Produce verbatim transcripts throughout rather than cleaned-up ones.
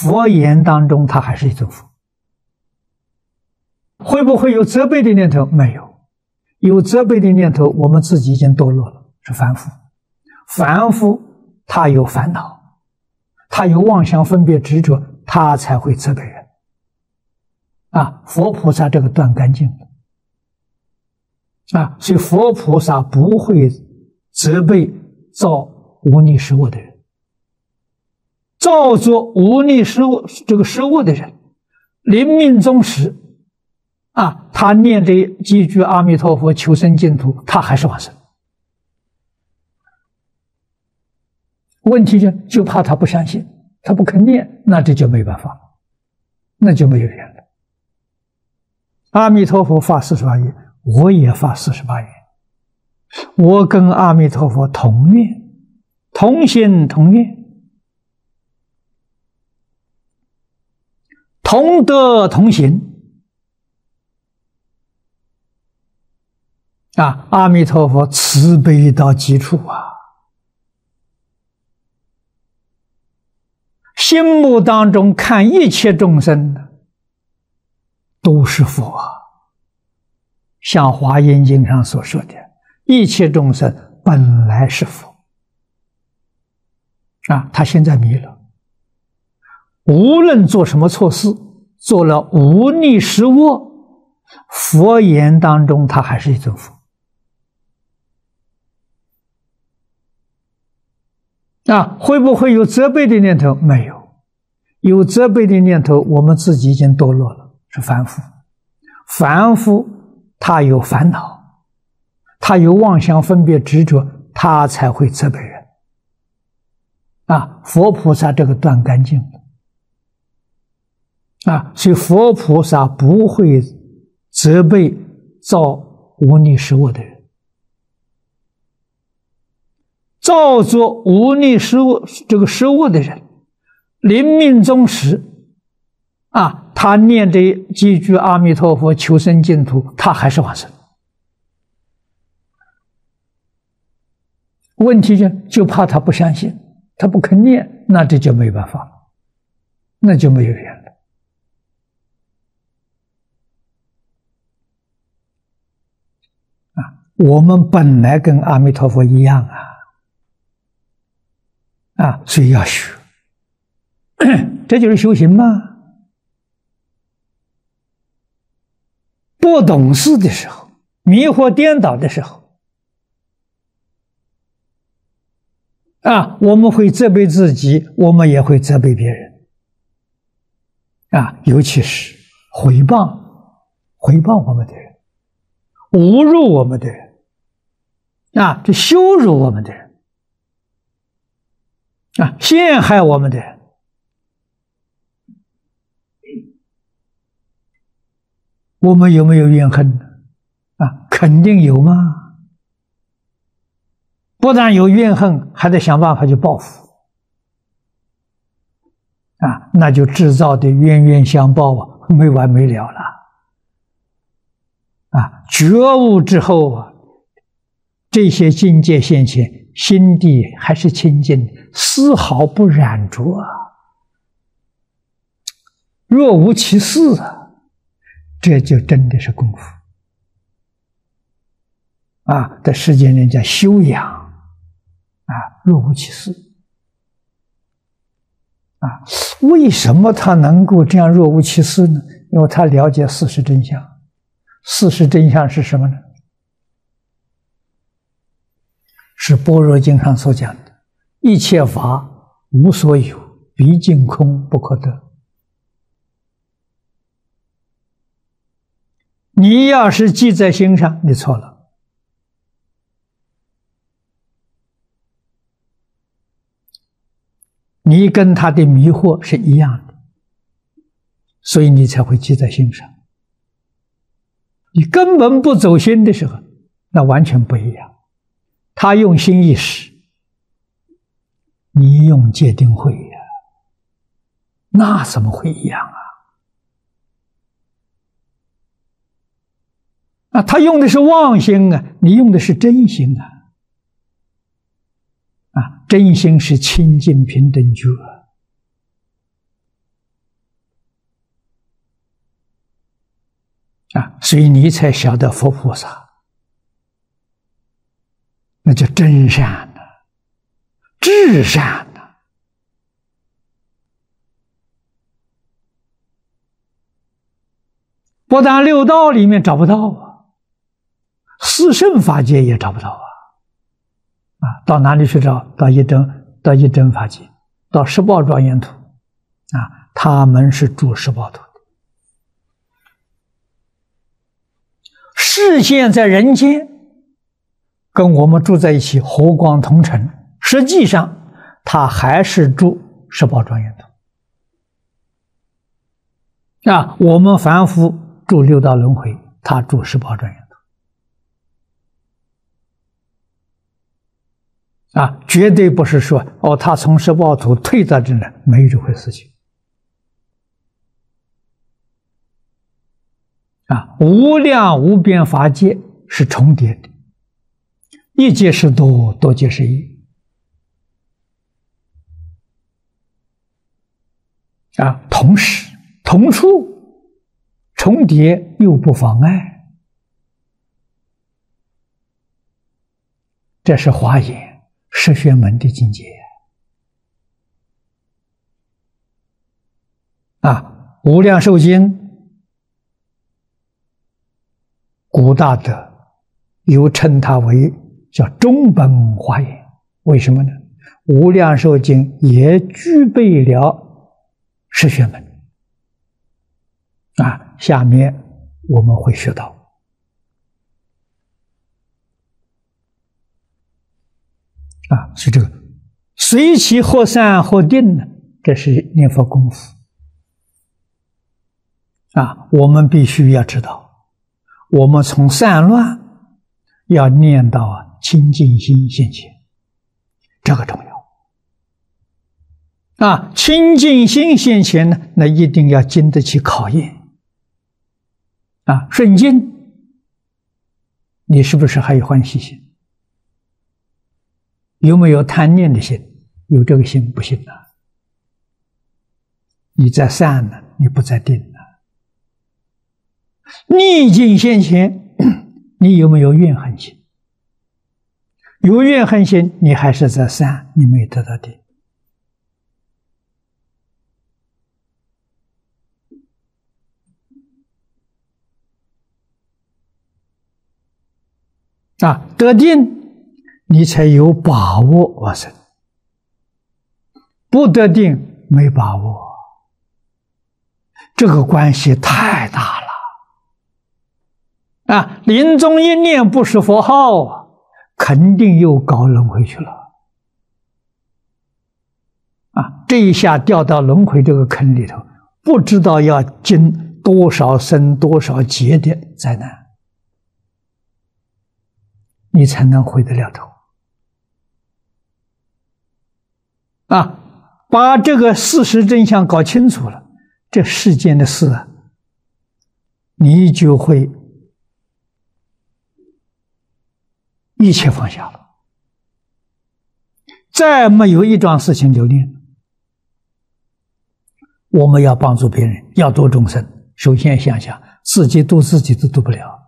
佛言当中，他还是一尊佛。会不会有责备的念头？没有。有责备的念头，我们自己已经堕落了，是凡夫。凡夫他有烦恼，他有妄想分别执着，他才会责备人。啊，佛菩萨这个断干净了。啊，所以佛菩萨不会责备造无逆失恶的人。造作无逆失恶这个失恶的人，临命终时，啊，他念这几句阿弥陀佛求生净土，他还是往生。问题就就怕他不相信，他不肯念，那这就没办法了，那就没有缘了。阿弥陀佛发四十八愿，我也发四十八愿，我跟阿弥陀佛同愿，同心同愿，同德同行。啊，阿弥陀佛慈悲到极处啊！心目当中看一切众生都是佛啊，像《华严经》上所说的，一切众生本来是佛啊，他现在迷了，无论做什么错事，做了无逆失恶，佛言当中他还是一尊佛啊，会不会有责备的念头？没有。有责备的念头，我们自己已经堕落了，是凡夫。凡夫他有烦恼，他有妄想分别执着，他才会责备人。啊，佛菩萨这个断干净了。啊，所以佛菩萨不会责备造无逆失恶的人。造作无逆失恶这个失恶的人，临命终时，啊，他念这几句阿弥陀佛求生净土，他还是往生。问题就就怕他不相信，他不肯念，那这就没办法了，那就没有缘了。啊，我们本来跟阿弥陀佛一样啊。啊，所以要学，这就是修行嘛。不懂事的时候，迷惑颠倒的时候，啊，我们会责备自己，我们也会责备别人。啊，尤其是诽谤、诽谤我们的人，侮辱我们的人，啊，这羞辱我们的人。啊，陷害我们的人，我们有没有怨恨呢？啊，肯定有嘛。不但有怨恨，还得想办法去报复。啊，那就制造的冤冤相报啊，没完没了了。啊，觉悟之后啊，这些境界现前，心地还是清净，丝毫不染浊啊，若无其事啊，这就真的是功夫啊！在世间人家修养啊，若无其事啊。为什么他能够这样若无其事呢？因为他了解事实真相。事实真相是什么呢？是《般若经》上所讲的，一切法无所有，毕竟空不可得。你要是记在心上，你错了。你跟他的迷惑是一样的，所以你才会记在心上。你根本不走心的时候，那完全不一样。他用心一时，你用戒定慧呀，那怎么会一样啊？啊，他用的是妄心啊，你用的是真心啊。啊，真心是清净平等觉， 啊，所以你才晓得佛菩萨，那叫真善呐、至善呐、不但六道里面找不到啊，四圣法界也找不到啊。啊，到哪里去找？到一真，到一真法界，到十报庄严土，啊，他们是住十报土的。视线在人间，跟我们住在一起，和光同尘。实际上，他还是住十报庄严土。啊，我们凡夫住六道轮回，他住十报庄严土。啊，绝对不是说哦，他从十报土退到这来，没有这回事情。啊，无量无边法界是重叠的，一界是多，多界是一。啊，同时同处，重叠又不妨碍，这是华严十玄门的境界啊！无量寿经，古大德又称它为叫中本华严。为什么呢？无量寿经也具备了十玄门啊！下面我们会学到。啊，是这个随其或散或定呢，这是念佛功夫啊。我们必须要知道，我们从散乱要念到啊清净心现前，这个重要啊。清净心现前呢，那一定要经得起考验啊。顺境，你是不是还有欢喜心？有没有贪念的心？有这个心不行啊！你在散呢，你不在定呢。逆境现前，你有没有怨恨心？有怨恨心，你还是在散，你没得到定。啊，得定。你才有把握往生，不得定没把握，这个关系太大了啊！临终一念不是佛号啊，肯定又搞轮回去了啊！这一下掉到轮回这个坑里头，不知道要经多少生多少劫的灾难，你才能回得了头。啊，把这个事实真相搞清楚了，这世间的事啊，你就会一切放下了，再没有一桩事情留恋。我们要帮助别人，要度众生，首先想想自己度自己都度不了，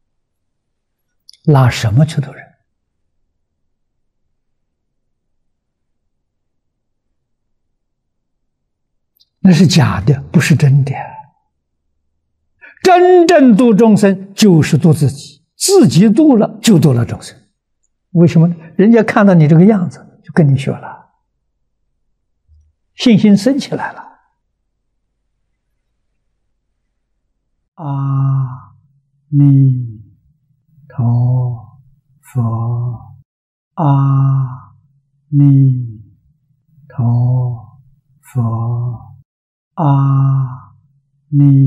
拿什么去度人？那是假的，不是真的。真正度众生就是度自己，自己度了就度了众生。为什么呢？人家看到你这个样子，就跟你学了，信心升起来了。阿弥陀佛，阿弥陀佛。阿弥